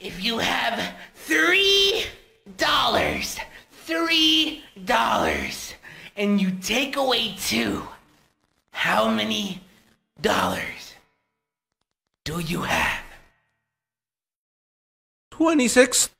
If you have $3, and you take away 2, how many dollars do you have? $26.